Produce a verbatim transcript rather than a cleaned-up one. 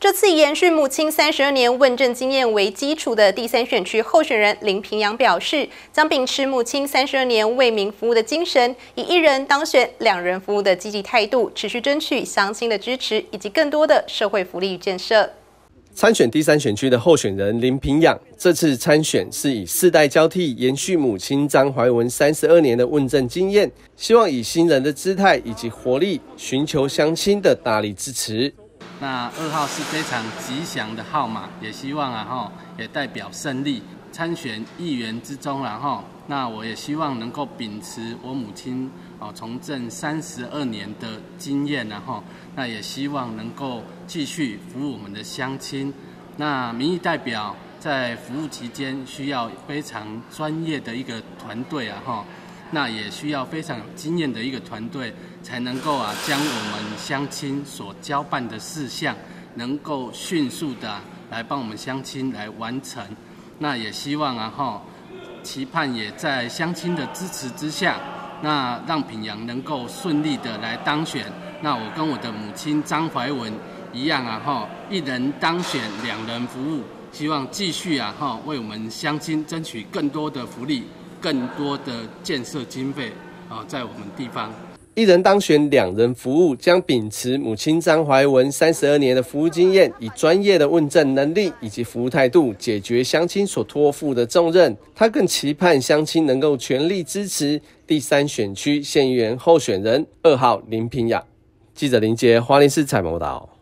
这次延续母亲三十二年问政经验为基础的第三选区候选人林平洋表示，将秉持母亲三十二年为民服务的精神，以一人当选、两人服务的积极态度，持续争取乡亲的支持以及更多的社会福利与建设。 参选第三选区的候选人林平洋，这次参选是以世代交替延续母亲张怀文三十二年的问政经验，希望以新人的姿态以及活力，寻求乡亲的大力支持。 那二号是非常吉祥的号码，也希望啊哈，也代表胜利。参选议员之中然后，那我也希望能够秉持我母亲哦从政三十二年的经验然后，那也希望能够继续服务我们的乡亲。那民意代表在服务期间需要非常专业的一个团队啊哈，那也需要非常有经验的一个团队，才能够啊将我们乡亲所交办的事项，能够迅速的来帮我们乡亲来完成。 那也希望啊哈，期盼也在乡亲的支持之下，那让平洋能够顺利的来当选。那我跟我的母亲张怀文一样啊哈，一人当选，两人服务，希望继续啊哈为我们乡亲争取更多的福利，更多的建设经费啊，在我们地方。 一人当选，两人服务，将秉持母亲张怀文三十二年的服务经验，以专业的问政能力以及服务态度，解决乡亲所托付的重任。他更期盼乡亲能够全力支持第三选区县议员候选人二号林平洋。记者林杰，花莲市采报道。